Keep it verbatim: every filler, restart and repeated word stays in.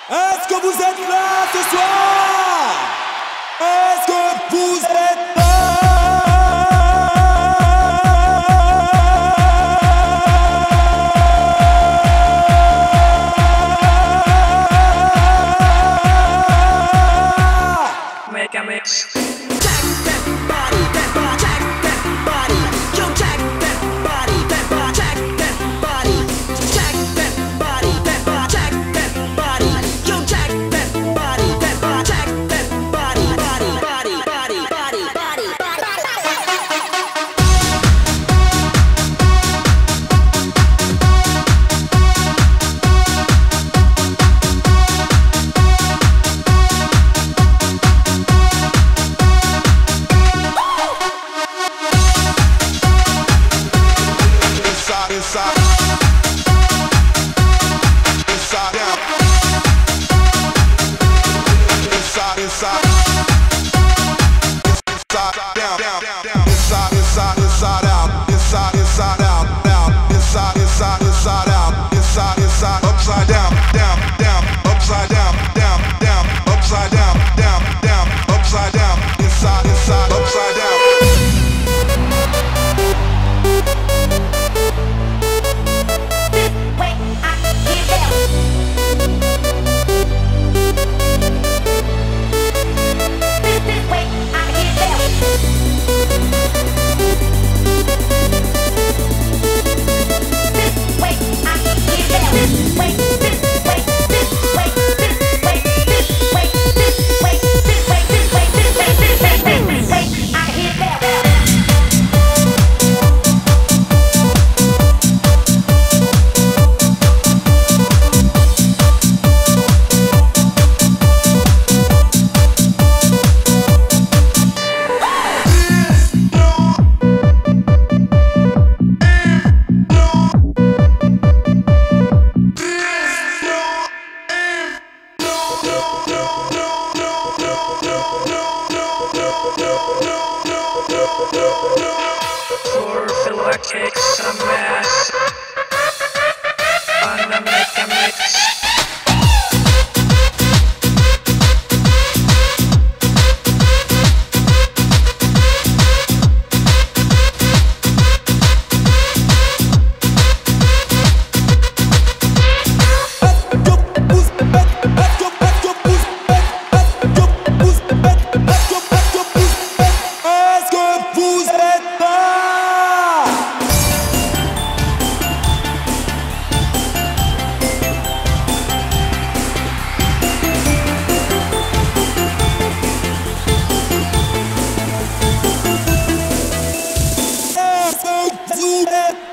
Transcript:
Est-ce que vous êtes là ce soir? Est-ce que vous êtes là? Make a mix. Inside, inside down, inside, inside, inside down, down, down, inside, inside, inside out, inside, inside out, out, inside, inside, inside out, inside, inside, upside down, down, down, upside down, down, down, upside down, down, down, upside down, inside, inside, upside down. Pour filler kick some ass. Gonna make a mix. Vous êtes